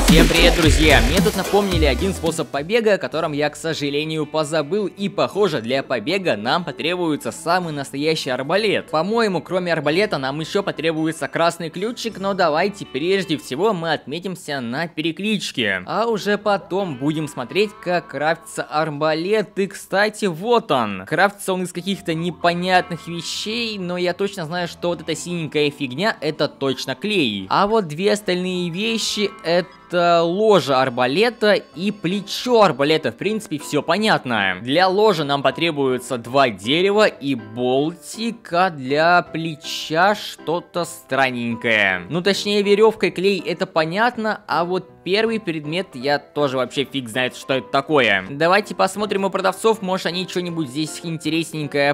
Всем привет, друзья! Мне тут напомнили один способ побега, о котором я, к сожалению, позабыл, и похоже, для побега нам потребуется самый настоящий арбалет. По-моему, кроме арбалета нам еще потребуется красный ключик, но давайте прежде всего мы отметимся на перекличке. А уже потом будем смотреть, как крафтится арбалет, и, кстати, вот он. Крафтится он из каких-то непонятных вещей, но я точно знаю, что вот эта синенькая фигня, это точно клей. А вот две остальные вещи, это ложе арбалета и плечо арбалета. В принципе, все понятно. Для ложа нам потребуется 2 дерева и болтик, а для плеча что-то странненькое. Ну, точнее, веревка и клей, это понятно, а вот первый предмет я тоже вообще фиг знает, что это такое. Давайте посмотрим у продавцов, может они что-нибудь здесь интересненькое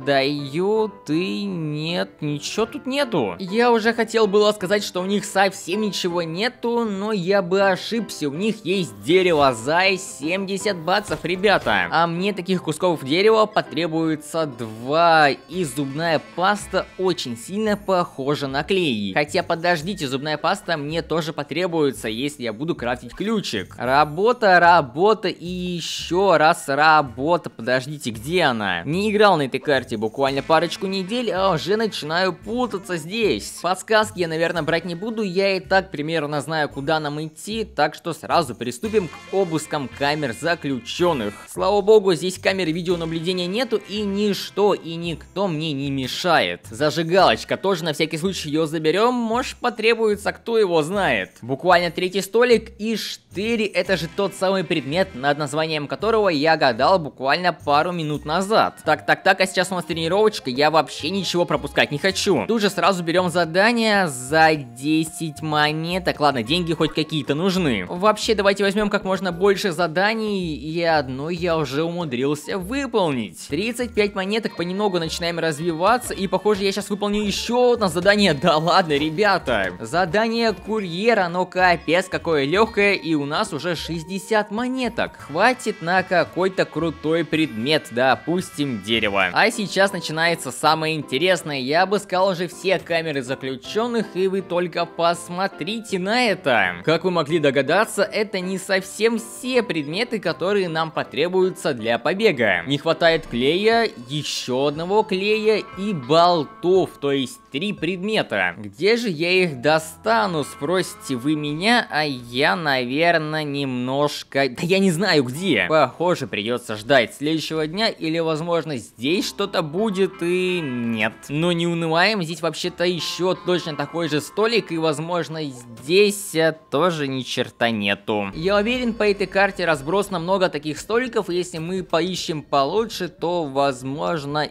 продают, и нет, ничего тут нету. Я уже хотел было сказать, что у них совсем ничего нету, но я бы ошибся, у них есть дерево за 70 баксов, ребята. А мне таких кусков дерева потребуется 2, и зубная паста очень сильно похожа на клей. Хотя подождите, зубная паста мне тоже потребуется, если я буду крафтить ключик. Работа, работа и еще раз работа. Подождите, где она? Не играл на этой карте буквально парочку недель, а уже начинаю путаться здесь. Подсказки я, наверное, брать не буду, я и так примерно знаю, куда нам идти, так что сразу приступим к обыскам камер заключенных. Слава богу, здесь камеры видеонаблюдения нету, и ничто и никто мне не мешает. Зажигалочка, тоже на всякий случай ее заберем, может потребуется, кто его знает. Буквально третий столик и штыри, это же тот самый предмет, над названием которого я гадал буквально пару минут назад. Так, а сейчас у нас тренировочка, я вообще ничего пропускать не хочу. Тут же сразу берем задание за 10 монеток. Ладно, деньги хоть какие-то нужны. Вообще, давайте возьмем как можно больше заданий, и одно я уже умудрился выполнить. 35 монеток, понемногу начинаем развиваться, и похоже, я сейчас выполню еще одно задание. Да ладно, ребята. Задание курьера, но капец, какое легкое, и у нас уже 60 монеток. Хватит на какой-то крутой предмет, допустим, дерево. А сейчас начинается самое интересное. Я обыскал уже все камеры заключенных, и вы только посмотрите на это. Как вы могли догадаться, это не совсем все предметы, которые нам потребуются для побега. Не хватает клея, еще одного клея и болтов, то есть 3 предмета. Где же я их достану, спросите вы меня, а я, наверное, немножко... Да я не знаю где. Похоже, придется ждать следующего дня, или, возможно, здесь что-то будет, и нет. Но не унываем, здесь вообще-то еще точно такой же столик, и, возможно, здесь тоже ни черта нету. Я уверен, по этой карте разбросано много таких столиков, и если мы поищем получше, то, возможно,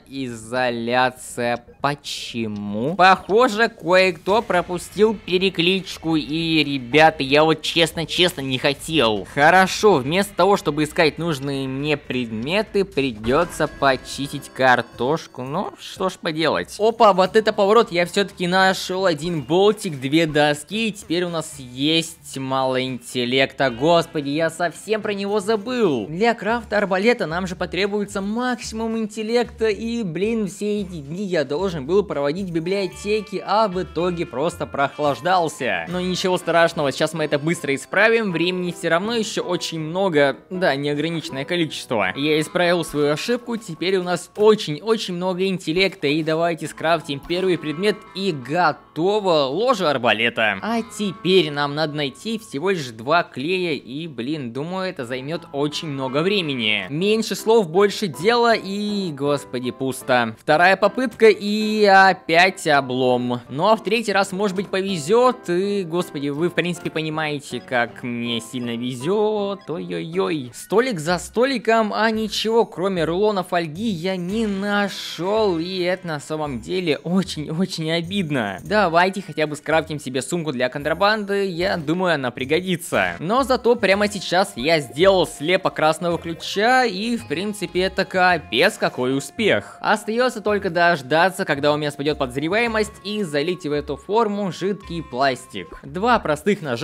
изоляция. Почему? Похоже, кое-кто пропустил перекличку, и, ребята, я вот честно не хотел. Хорошо, вместо того, чтобы искать нужные мне предметы, придется почистить картошку. Ну, что ж поделать. Опа, вот это поворот, я все-таки нашел один болтик, 2 доски, и теперь у нас есть мало интеллекта. Господи, я совсем про него забыл. Для крафта арбалета нам же потребуется максимум интеллекта, и, блин, все эти дни я должен был проводить в библиотеке, а в итоге просто прохлаждался. Но ничего страшного, сейчас мы это быстро исправим, времени все равно еще очень много, да, неограниченное количество. Я исправил свою ошибку, теперь у нас очень много интеллекта, и давайте скрафтим первый предмет, и готово, ложе арбалета. А теперь нам надо найти всего лишь 2 клея, и, блин, думаю, это займет очень много времени. Меньше слов, больше дела, и, господи, пусто. Вторая попытка, и опять облом. Ну а в третий раз, может быть, повезет, и, господи, вы, в принципе, понимаете, как мне сильно везет. Ой-ой-ой. Столик за столиком, а ничего, кроме рулона фольги, я не нашел, и это на самом деле очень обидно. Давайте хотя бы скрафтим себе сумку для контрабанды, я думаю, она пригодится. Но зато прямо сейчас я сделал слепок красного ключа, и, в принципе, это капец какой успех. Остается только дождаться, когда у меня спадет подозреваемость, и залить в эту форму жидкий пластик. 2 простых нажатия,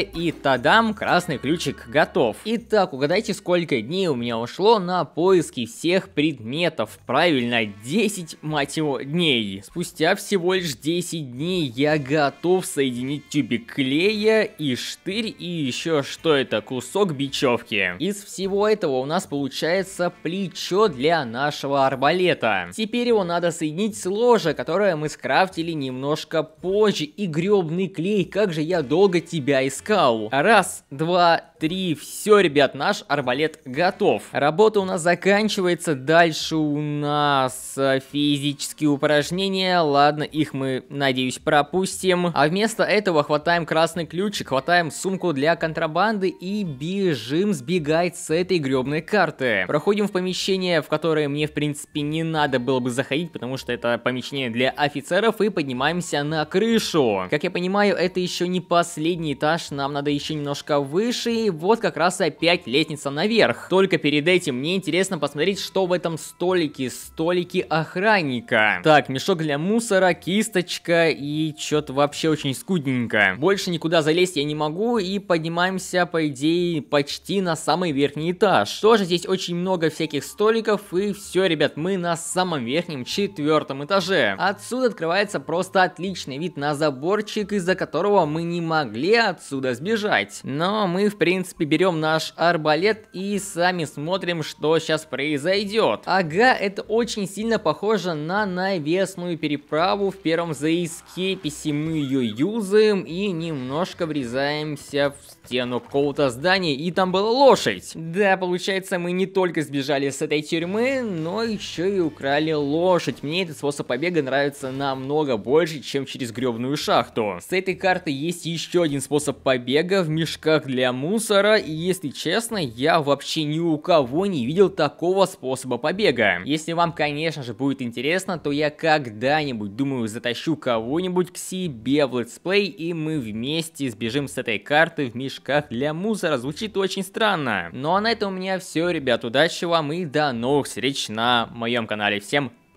и тадам, красный ключик готов. Итак, угадайте, сколько дней у меня ушло на поиски всех предметов. Правильно, 10, мать его, дней. Спустя всего лишь 10 дней я готов соединить тюбик клея и штырь, и еще что это, кусок бечевки. Из всего этого у нас получается плечо для нашего арбалета. Теперь его надо соединить с ложе, которое мы скрафтили немножко позже. И гребный клей, как же я долго тебя искал. Раз, два, три, все, ребят, наш арбалет готов. Работа у нас заканчивается, дальше у нас физические упражнения, ладно, их мы, надеюсь, пропустим. А вместо этого хватаем красный ключик, хватаем сумку для контрабанды и бежим сбегать с этой гребной карты. Проходим в помещение, в которое мне, в принципе, не надо было бы заходить, потому что это помещение для офицеров, и поднимаемся на крышу. Как я понимаю, это еще не последний этаж, нам надо еще немножко выше, и вот как раз опять лестница наверх. Только перед этим мне интересно посмотреть, что в этом столике. Столики охранника. Так, мешок для мусора, кисточка и что-то вообще очень скудненько. Больше никуда залезть я не могу, и поднимаемся, по идее, почти на самый верхний этаж. Тоже здесь очень много всяких столиков, и все, ребят, мы на самом верхнем 4-м этаже. Отсюда открывается просто отличный вид на заборчик, из-за которого мы не могли отсюда сбежать. Но мы, в принципе, берем наш арбалет и сами смотрим, что сейчас произойдет. Ага, это очень сильно похоже на навесную переправу. В первом The Escape мы ее юзаем и немножко врезаемся в стену какого-то здания, и там была лошадь. Да, получается, мы не только сбежали с этой тюрьмы, но еще и украли лошадь. Мне этот способ побега нравится намного больше, чем через гребную шахту. С этой карты есть еще один способ побега в мешках для мусора, и если честно, я вообще ни у кого не видел такого способа побега. Если вам, конечно же, будет интересно, то я когда-нибудь, думаю, затащу кого-нибудь к себе в летсплей, и мы вместе сбежим с этой карты в мешках для мусора. Звучит очень странно. Ну а на этом у меня все, ребят. Удачи вам и до новых встреч на моем канале. Всем